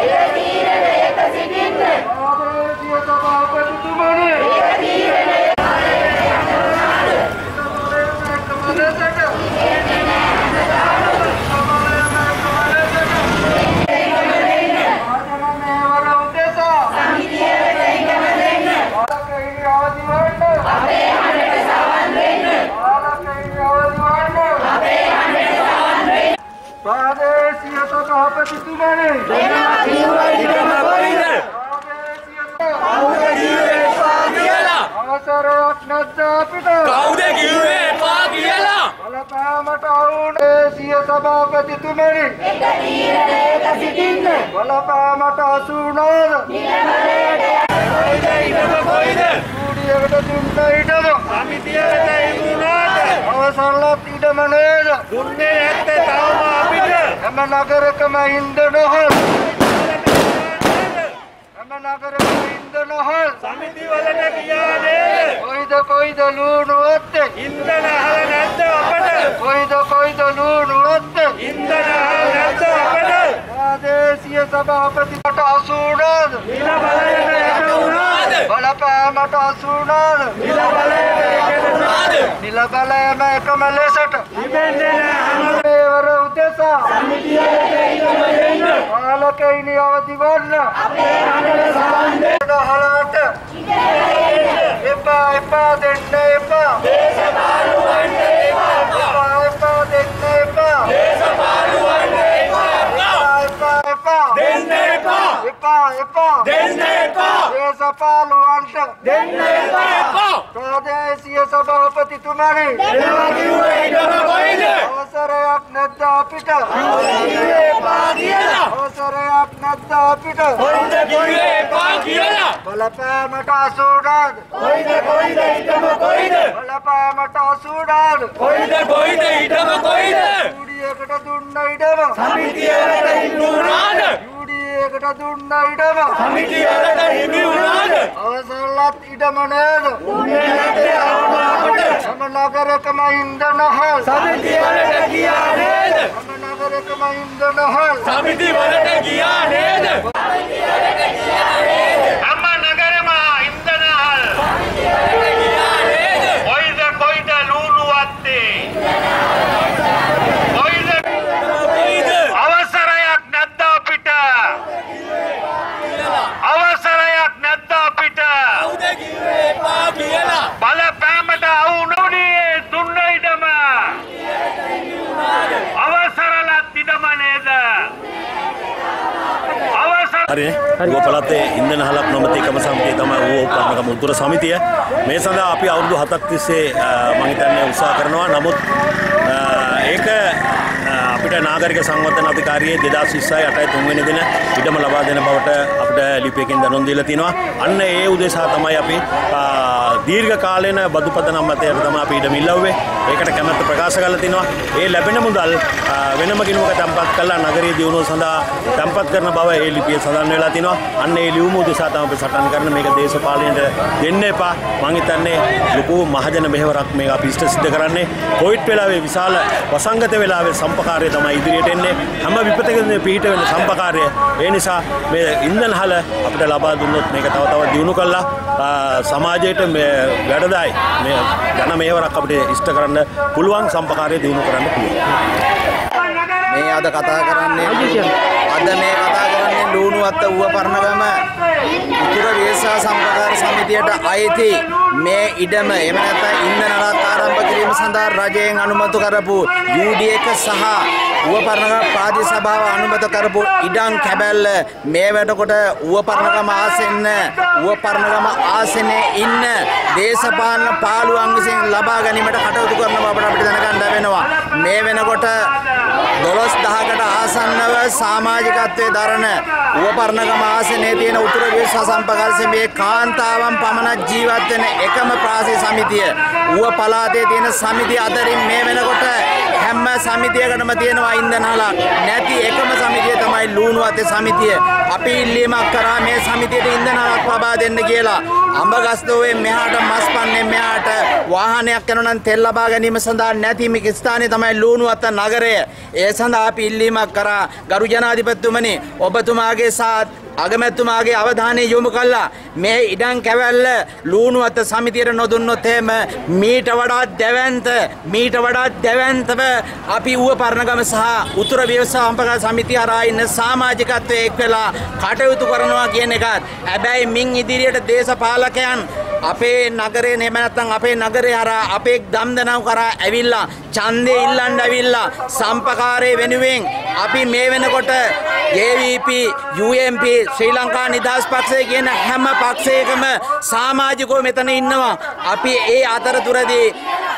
ගෝපලත්තේ ඉන්ධන හලක් නොමැතිකම සමිතිය තමයි ඌව උපකරණකම උතුර සමිතිය. මේ සඳහා අපි අවුරුදු 7ක් තිස්සේ මම හිතන්නේ උත්සාහ කරනවා. නමුත් ඒක අපිට නාගරික සංවර්ධන අධිකාරියේ 2020 8 වෙනි දින ඉඩම ලබා දෙන බවට අපිට ලිපියකින් දැනුම් දීලා තිනවා. අන්න ඒ උදෙසා තමයි අපි දීර්ඝ කාලේන බදුපත නම් මතයට තමයි අපි ඉඩම ඉල්ලුවේ. ඒකට කැමැත්ත ප්‍රකාශ කරලා තිනවා. ඒ ලැබෙන මුදල් වෙනම ගිණුමක තැන්පත් කරලා නගරීය දියුණුව සඳහා තැන්පත් කරන බව ඒ ලිපියේ සඳහන් වෙලා තිනවා. අන්න ඒ ලියුම උදෙසා තමයි අපි සටන් කරන මේක දේශපාලනයට දෙන්න එපා. මම හිතන්නේ ලොකු මහජන මෙහෙවරක් මේක අපි ඉෂ්ට සිද්ධ කරන්නේ. කොවිඩ් වෙලාවේ විශාල වසංගත වෙලාවේ සම්පකාරය තමයි ඉදිරියට එන්නේ. හැම විපතකදී පිහිට වෙන සම්පකාරය. ඒ නිසා මේ ඉන්ධන හල අපිට ලබා දුන්නොත් මේක තව තවත් දියුණු කරලා සමාජයට මේ වැඩදායි මේ ජන මෙහෙවරක් අපිට ඉෂ්ට කරන්න පුළුවන් සම්පකාරය දියුණු කරන්න පුළුවන්. මේ අද කතා කරන්නේ ලුණුවත්ත ඌව පරණගම උතුර වේසා සම්පකාර සමිතියට අයිති මේ ඉඩම එහෙම නැත්නම් ඉන්ධන නලක් ආරම්භ කිරීම සඳහා රජයෙන් අනුමත කරපු UD1 සහ ඌව පරණගම පාදී සභාව අනුමත කරපු ඉඩම් කැබැල්ල මේ වෙනකොට ඌව පරණගම ආසනේ ඉන්න දේශපාලන පාළුවන් විසින් ලබා ගැනීමට කටයුතු කරන බව අපිට දැනගන්න ලැබෙනවා. මේ වෙනකොට 12000කට ආසන්නව සමාජිකත්වයේ දරන ඌව පරණගම ආසනයේ තියෙන උතුර වේසා සම්පකාර සමිතියේ කාන්තාවන් පමණක් ජීවත් වෙන එකම ප්‍රාදේශීය සමිතිය ඌව පළාතේ තියෙන සමිතිය අතරින් මේ වෙනකොට හැම සමිතියකටම තියෙනවා ඉන්ධනහලක් නැති එකම සමිතිය තමයි ලුණුවත්තේ සමිතිය. අපි ඉල්ලීමක් කරා මේ සමිතියට ඉන්ධනහලක් ලබා දෙන්න කියලා. අඹගස්තෝවේ මෙහාට මස්පන්නේ මෙහාට වාහනයක් යනවා නම් තෙල් ලබා ගැනීම සඳහා නැති මේ ස්ථානයේ තමයි ලූණුවත්ත නගරය. ඒ සඳහා අපි ඉල්ලීමක් කරා ගරු ජනාධිපතිතුමනි ඔබතුමාගේ සාත් අගමැතිතුමාගේ අවධානය යොමු කළා මේ ඉඩම් කැවැල්ල ලූණුවත්ත සමිතියට නොදුන්නොත් එහෙම මීට වඩා දැවැන්තව අපි ඌව පරණගම සහ උතුර ව්‍යවසාය සම්ප්‍රදාය සමිතිය හරහා ඉන්න සමාජිකත්වයේ එක් වෙලා කටයුතු කරනවා කියන එකත් හැබැයි මින් ඉදිරියට දේශපාලකයන් අපේ නගරේ නෙම නැත්නම් අපේ නගරේ හරහා අපේ දම්දනව් කරා ඇවිල්ලා ඡන්දේ ඉල්ලන්න ඇවිල්ලා සම්පකාරයේ වෙනුවෙන් අපි මේ වෙනකොට JVP UMP ශ්‍රී ලංකා නිදහස් පක්ෂය කියන හැම පක්ෂයකම සමාජිකව මෙතන ඉන්නවා. අපි ඒ අතරතුරදී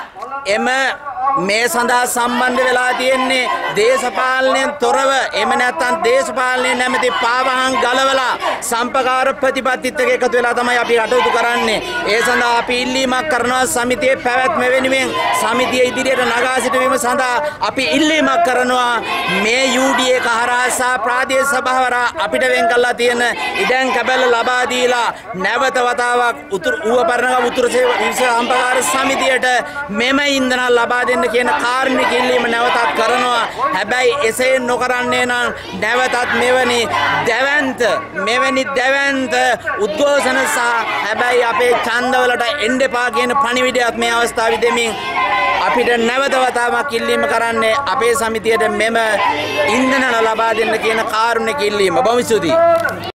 මේ සඳහා සම්බන්ධ වෙලා තියෙන්නේ දේශපාලනයෙන් තොරව එහෙම නැත්නම් දේශපාලනයේ නැමැති පාවහන් ගලවලා සම්පකාර ප්‍රතිපත්තිත් එක්ක එකතු වෙලා තමයි අපි කටයුතු කරන්නේ. ඒ සඳහා අපි ඉල්ලීමක් කරනවා සමිතියේ පැවැත්ම වෙනුවෙන් සමිතිය ඉදිරියට නගා සිටවීම සඳහා අපි ඉල්ලීමක් කරනවා මේ UDA කහරා සහ ප්‍රාදේශ සභාව හරහා අපිට වෙන් කරලා තියෙන ඉඩම් කැබැල්ල ලබා දීලා නැවත වතාවක් ඌව පරණගම උතුරු සම්පකාර සමිතියට මෙම ඉන්ධන ලබා දෙන්න කියන කාර්මික ඉල්ලීම නැවතත් කරනවා. හැබැයි එසේ නොකරන්නේ නම් නැවතත් මෙවැනි දැවැන්ත උද්ඝෝෂණ සහ හැබැයි අපේ ඡන්දවලට එන්න එපා කියන පණිවිඩයත් මේ අවස්ථාවේ දෙමින් අපිට නැවත වතාවක් ඉල්ලීම කරන්නේ අපේ සමිතියට මෙම ඉන්ධන ලබා දෙන්න කියන කාර්මික ඉල්ලීම. බොහොම ස්තුතියි.